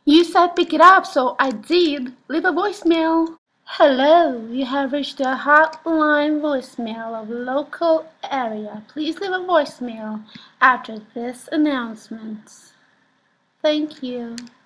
You said pick it up, so I did. Leave a voicemail. Hello, you have reached the hotline voicemail of local area. Please leave a voicemail after this announcement. Thank you.